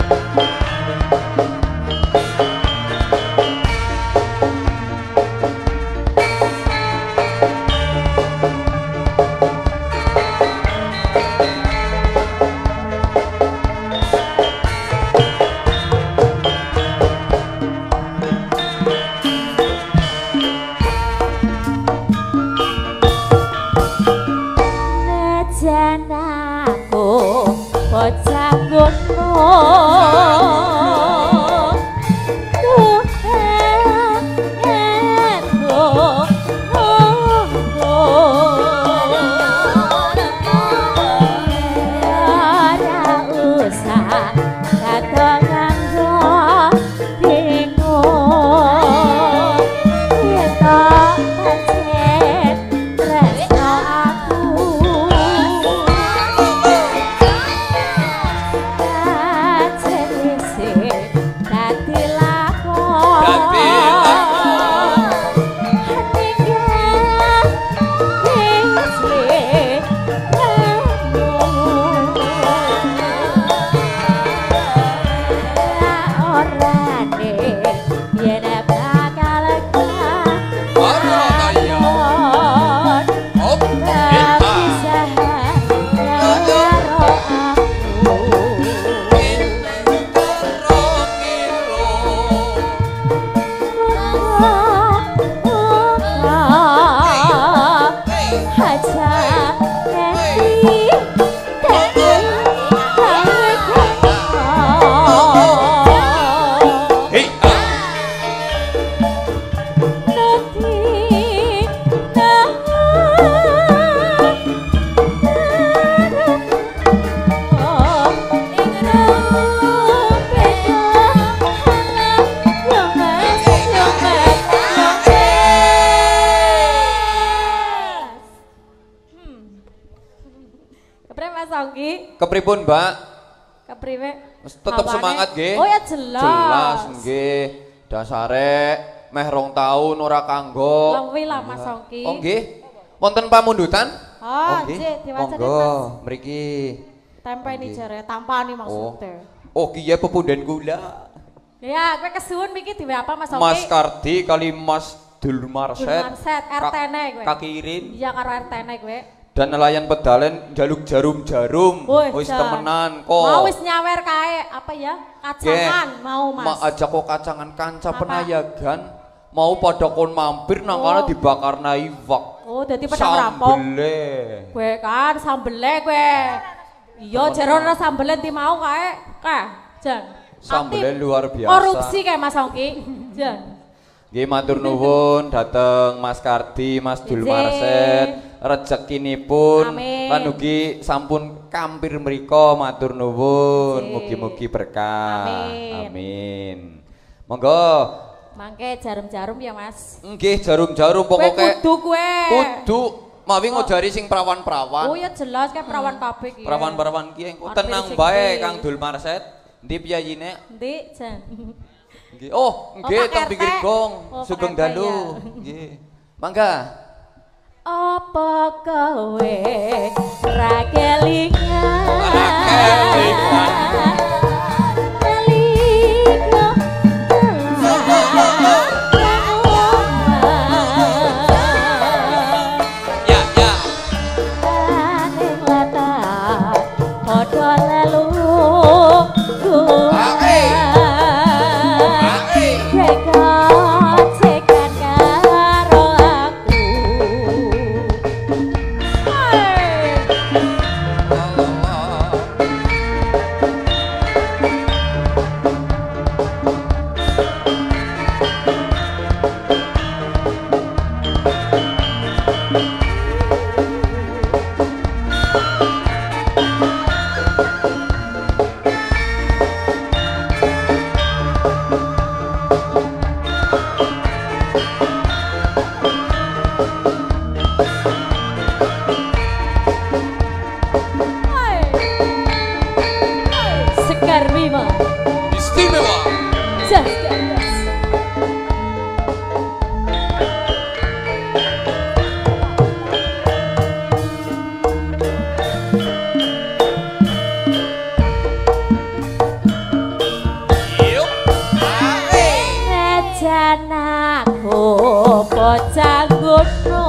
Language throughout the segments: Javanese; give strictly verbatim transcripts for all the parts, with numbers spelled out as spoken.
Kepripun, Mbak? Kepriwe? Tetep semangat nggih. Oh ya jelas. Jelas nggih. Dasare meh rong taun ora kanggo. Luwih lah Mas Ongki. Oh nggih. Wonten pamundutan? Oh, nggih, diwacane Mas. Monggo, mriki. Tempeni jare, tampani maksudnya. Oh, kiye pepunden kula. Ya, kowe kesuwun miki diwe apa Mas Ongki? Mas Kardi kali Mas Dul Marset. Dul Marset, R T-ne kowe. Kakirin. Iya karo R T-ne kowe. Dan nelayan pedalen jaluk jarum-jarum. Wis temenan kok. Mau wis nyawer kae apa ya? Kacangan mau Mas. Mak aja kok kacangan kanca penayagan. Mau pada kon mampir nang kana dibakarna iwak. Oh, dadi pedang rampok. Sambele. Kowe kan sambele kowe. Iya, jero ora sambele ti mau kae. Kah, Jan. Sambele luar biasa. Korupsi kae Mas Ongki. Jan. Nggih matur nuwun dhateng Mas Kardi, Mas Dul Marset. Rezekinipun lan ugi sampun kampir mriko matur nuwun. Mugi-mugi berkah. Amin. Amin. Monggo. Mangke jarum-jarum ya Mas. Nggih jarum-jarum pokoke. Kudu kowe. Kudu mawi ngojari sing prawan-prawan. Oh ya jelas kae prawan pabrik iki. Prawan-prawan ki engko tenang bae Kang Dul Marset. Ndi piyayine? Ndi, Jan. Nggih. Oh, nggih teng pinggir gong. Sugeng dalu. Nggih. Mangga. Apa kowe ra kelingan? Ra kelingan. Ya, ya. Ning latar padha lalu. Ae. Ae. bocah ngono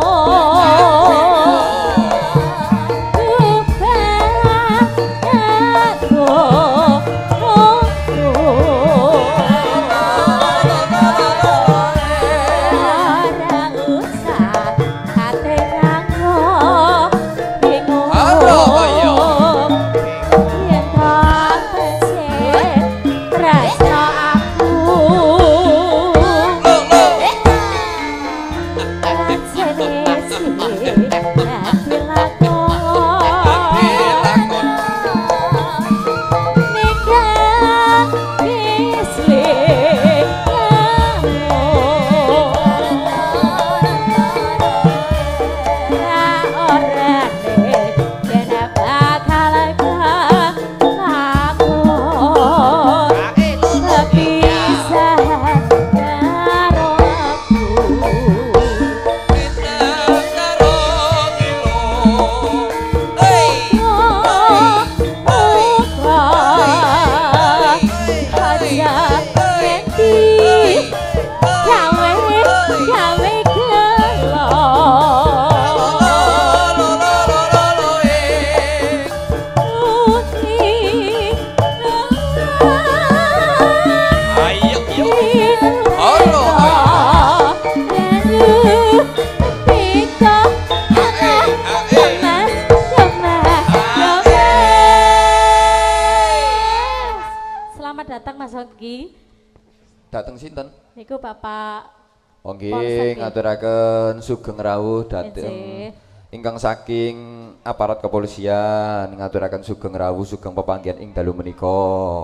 dateng sinten? Niku Bapak. Oh nggih, ngaturaken sugeng rawuh dhateng ingkang saking aparat kepolisian, ngaturaken sugeng rawuh sugeng pepanggihan ing dalu menika.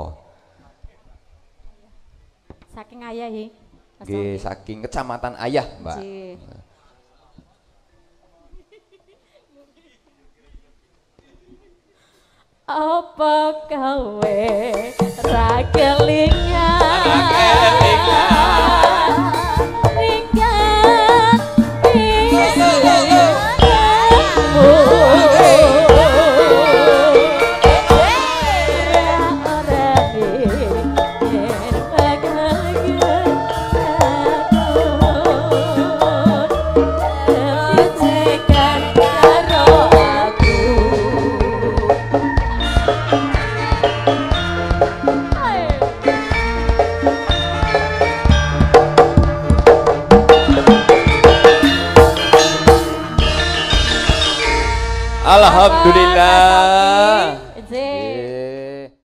Saking Ayah nggih. Nggih, saking Kecamatan Ayah, Mbak. Nggih. Apa kowe ra kelingan Alhamdulillah.